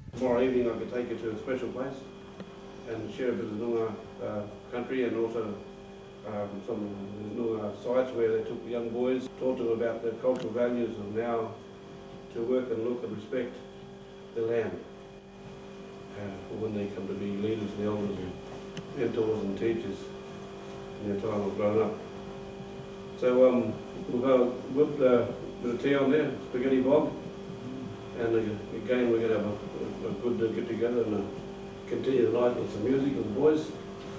Tomorrow evening I could take you to a special place and share a bit of Noongar country, and also some Noongar sites where they took the young boys, taught them about the cultural values of now to work and look and respect the land for when they come to be leaders and elders and mentors and teachers in their time of growing up. So we'll go with a bit of tea on there, spaghetti bog, and again we're going to have a good get together and continue the night with some music with the boys.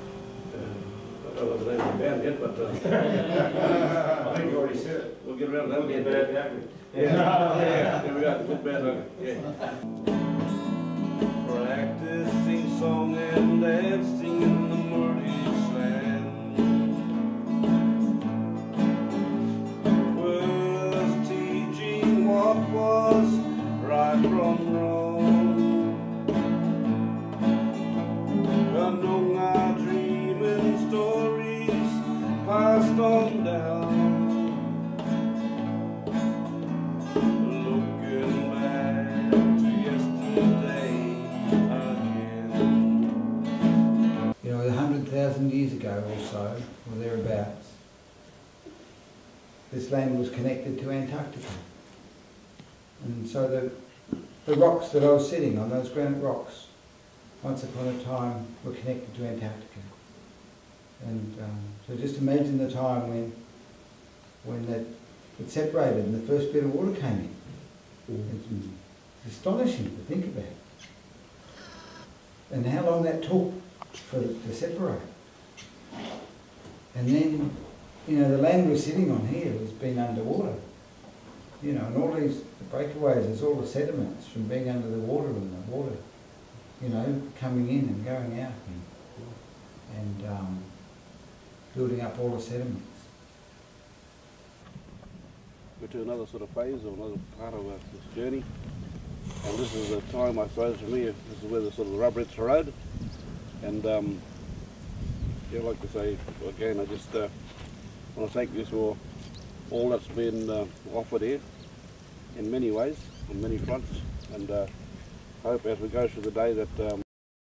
I don't know the name of the band yet, but I think you already said it. We'll get around to that. Good Bad Ugly. Yeah, there we go, Good Bad Ugly. Yeah. Practicing song and dancing in the muddy sand was teaching what was right from wrong. A Noongar dreaming stories passed on down. Looking back to yesterday again. You know, 100,000 years ago or so, or thereabouts, this land was connected to Antarctica. And so the rocks that I was sitting on, those granite rocks, once upon a time were connected to Antarctica. And so just imagine the time when it separated and the first bit of water came in. It's astonishing to think about. And how long that took to separate. And then, you know, the land we're sitting on here has been underwater. You know, and all these breakaways, there's all the sediments from being under the water and the water, you know, coming in and going out and building up all the sediments. We're to another sort of phase or another part of this journey, and this is the time, I suppose, for me, this is where the sort of the rubber hits the road. And yeah, I'd like to say again, I just want to thank you for all that's been offered here in many ways, on many fronts, and hope as we go through the day that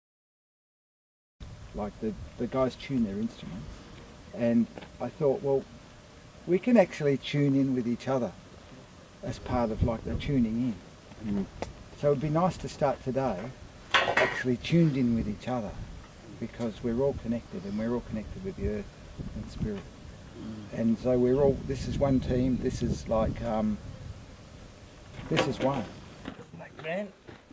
like the guys tune their instruments, and I thought, well, we can actually tune in with each other as part of like the tuning in. So it'd be nice to start today actually tuned in with each other, because we're all connected, and we're all connected with the earth and spirit. And so we're all, this is one team, this is like, this is one. Like man.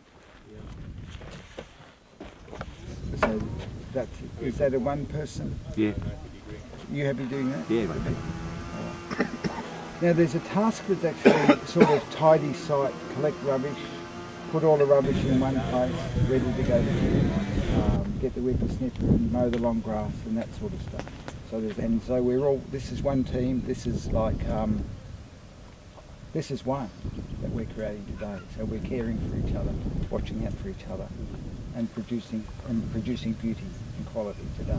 So that's, is that a one person? Yeah. You happy doing that? Yeah, maybe. Now there's a task that's actually sort of tidy site, collect rubbish, put all the rubbish in one place, ready to go to get the whippersnipper and mow the long grass and that sort of stuff. So and so we're all, this is one team, this is like, this is one that we're creating today. So we're caring for each other, watching out for each other, and producing beauty and quality today.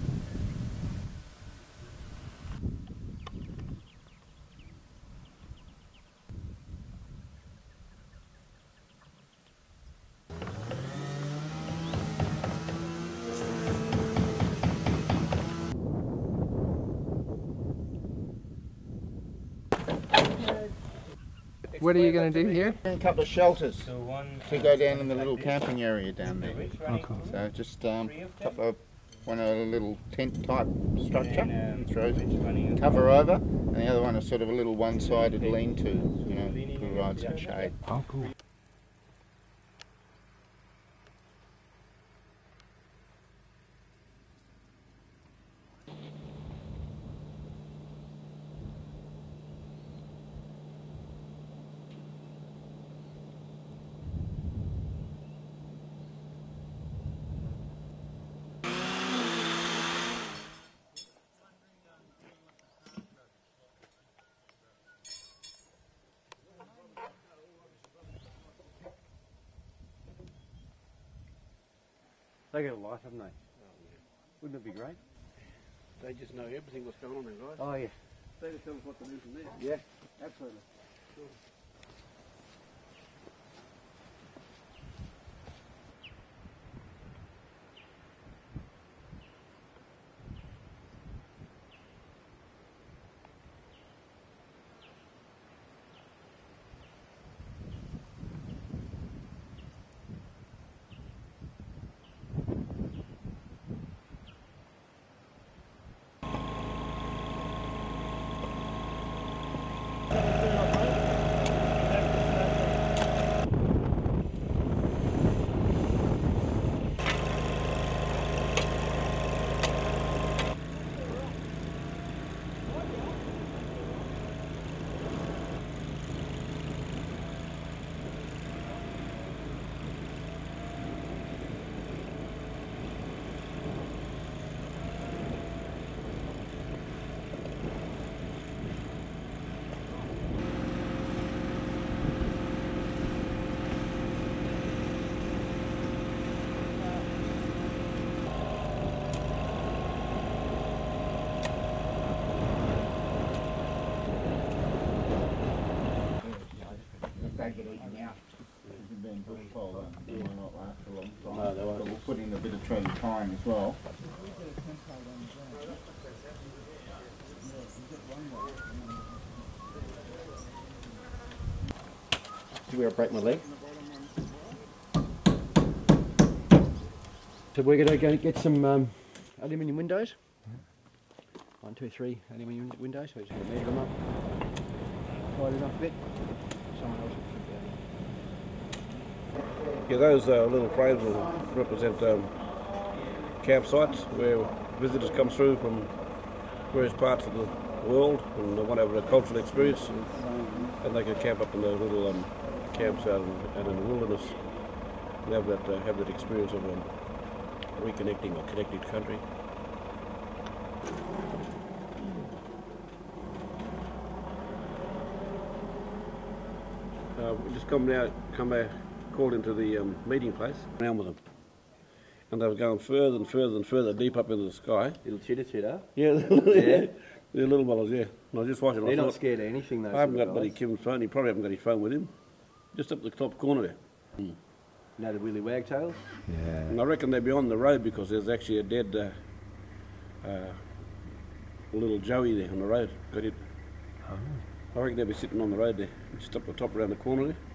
What are you going to do here? A couple of shelters to go down in the little camping area down there. Oh, cool. So just one a little tent type structure, throws cover over, and the other one is sort of a little one-sided lean-to, you know, provides some shade. Oh, cool. They get a life, haven't they? Wouldn't it be great? They just know everything what's going on there, guys. Oh, yeah. They just tell us what to do from there. Yeah, absolutely. Sure. bushfire will not last a long time. No, they won't. But we'll put in a bit of tree time as well. Where I break my leg. So we're going to go get some aluminium windows. 1, 2, 3 aluminium windows. So we're just going to measure them up, tighten it up a bit. Someone else will figure Yeah, those little frames will represent campsites where visitors come through from various parts of the world and they want to have a cultural experience, and they can camp up in those little camps out in the wilderness and have that experience of reconnecting or connecting to country. We just called into the meeting place, around with them, and they were going further and further and further deep up into the sky. Little chitter. Yeah, Yeah. the little fellas, yeah. And I was just watching. They're not scared of anything though. I haven't got bloody Kim's phone. He probably haven't got his phone with him. Just up the top corner there. You know the Willy Wagtails? Yeah. And I reckon they're beyond the road because there's actually a dead little Joey there on the road. Got it. I reckon they'll be sitting on the road there, just up the top around the corner there.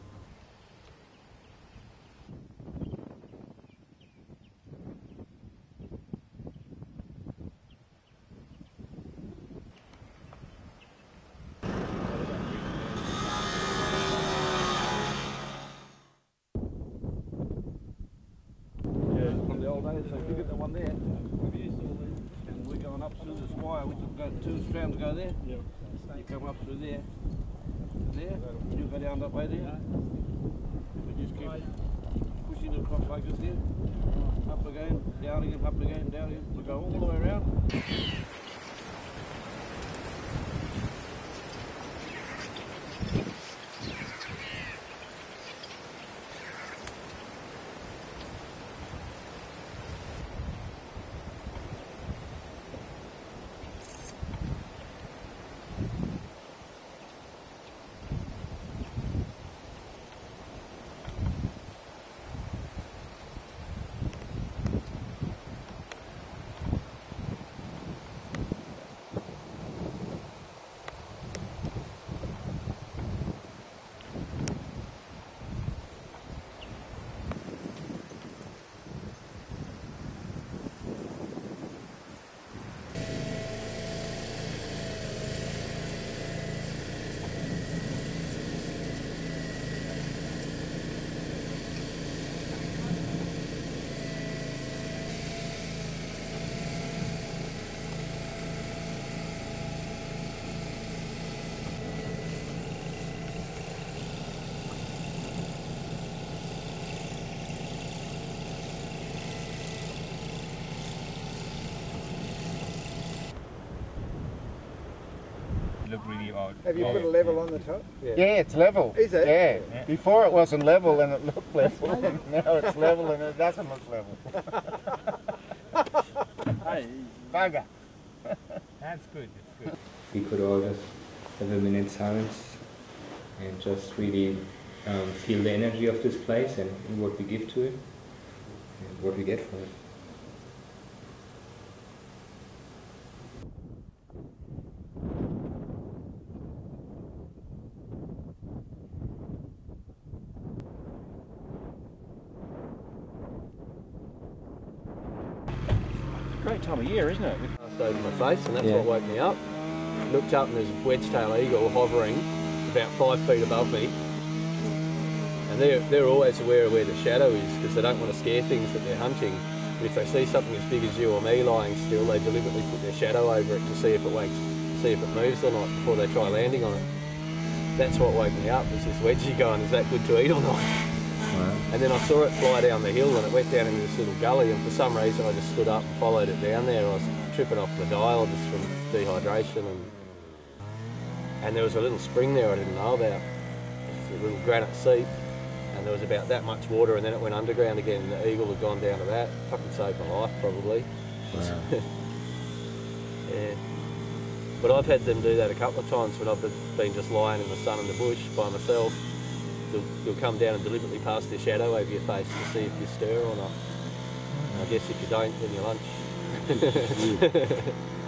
From the old days, so if you get the one there, and we're going up through the spire, we took 2 strands go there. Yep. You come up through there, and you go down that way there. We just keep pushing it across like this here. Up again, down again, up again, down again. We go all the way around. Look really odd. Have you put a level on the top? Yeah, it's level. Is it? Yeah. Before it wasn't level and it looked level, and now it's level and it doesn't look level. Hey, Bugger. that's good. It's good. We could all just have a minute's silence and just really feel the energy of this place and what we give to it and what we get from it. Great time of year, isn't it? Passed over my face, and that's what woke me up. Looked up and there's a Wedgetail Eagle hovering about 5 feet above me. And they're always aware of where the shadow is because they don't want to scare things that they're hunting. But if they see something as big as you or me lying still, they deliberately put their shadow over it to see if it moves or not before they try landing on it. That's what woke me up, was this wedgie going, is that good to eat or not? Wow. And then I saw it fly down the hill and it went down into this little gully, and for some reason I just stood up and followed it down there. I was tripping off the dial just from dehydration, and there was a little spring there I didn't know about. It's a little granite seep, and there was about that much water, and then it went underground again and the eagle had gone down to that. Fucking saved my life probably. Wow. Yeah. But I've had them do that a couple of times when I've been just lying in the sun in the bush by myself, they'll come down and deliberately pass their shadow over your face to see if you stir or not. And I guess if you don't, then you're lunch.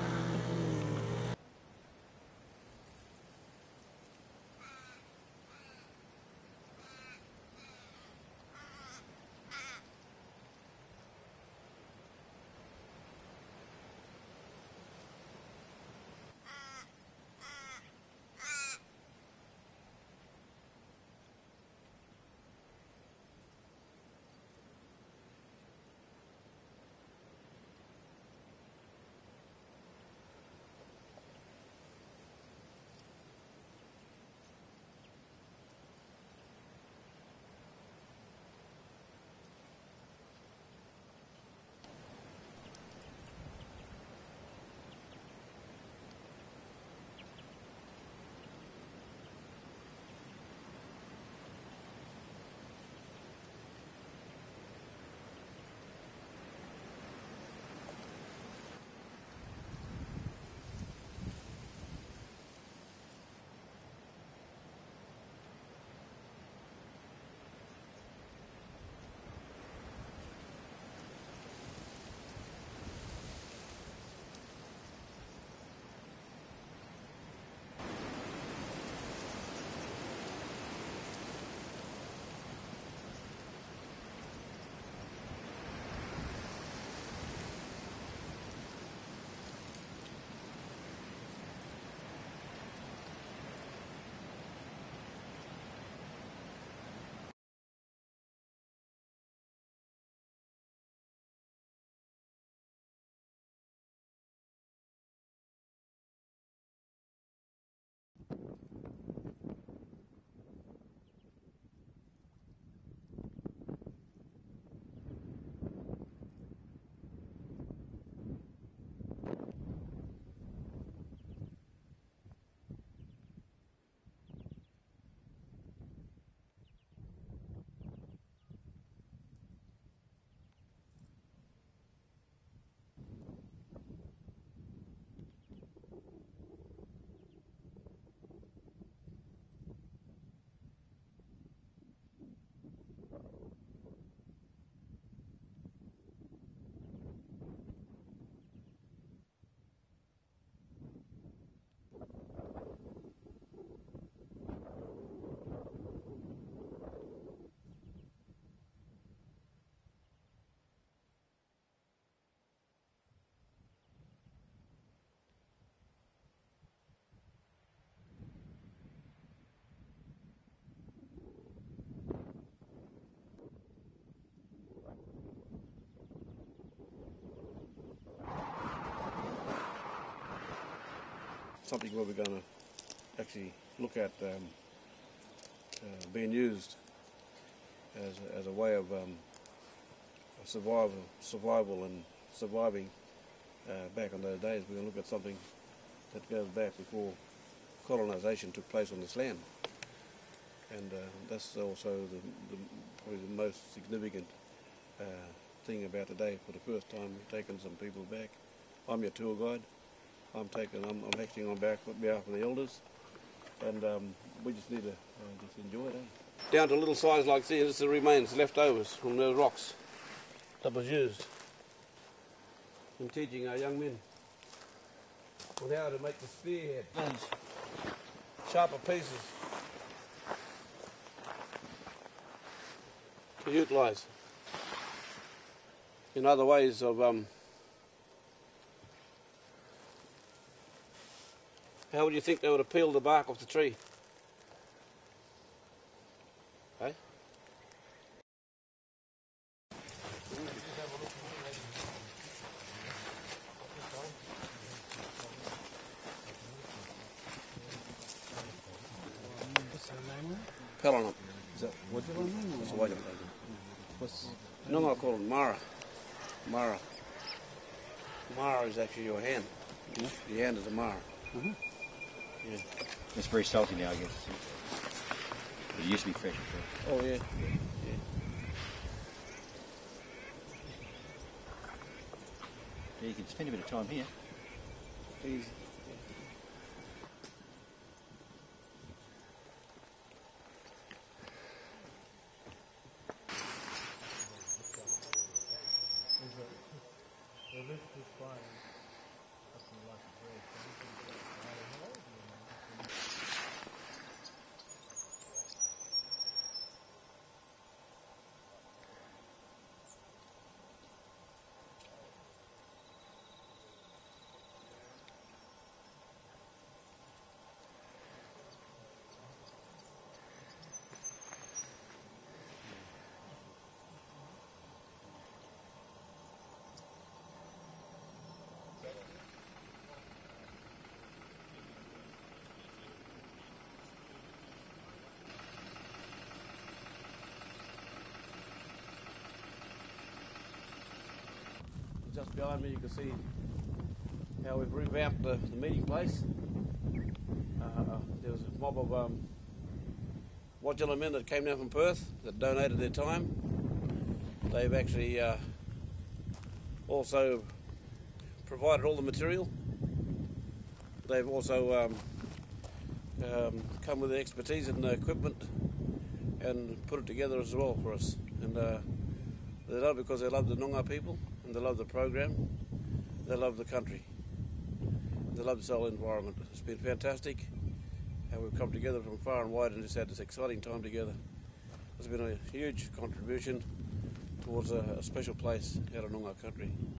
Something where we're going to actually look at being used as a way of survival and surviving back in those days. We're going to look at something that goes back before colonisation took place on this land, and that's also probably the most significant thing about today. For the first time, we've taken some people back. I'm your tour guide. I'm acting on behalf of the elders, and we just need to just enjoy it. Down to little size like this is the remains, leftovers from the rocks that was used in teaching our young men on how to make the spearhead, these sharper pieces to utilise in other ways of how would you think they would have peeled the bark off the tree? Hey? Nowanup. Is that what you want? It's a white one. What's Noongar call it Mara. Mara. Mara is actually your hand. Mm-hmm. Your hand is a Mara. Mm-hmm. Yeah. It's very salty now, I guess. It used to be fresh. Oh yeah. Yeah. Yeah, you can spend a bit of time here. Easy. Just behind me you can see how we've revamped the meeting place. There was a mob of Wedgetail men that came down from Perth that donated their time. They've actually also provided all the material. They've also come with the expertise and the equipment and put it together as well for us. And they love it because they love the Noongar people, and they love the program, they love the country, they love this whole environment. It's been fantastic how we've come together from far and wide and just had this exciting time together. It's been a huge contribution towards a special place out of Noongar country.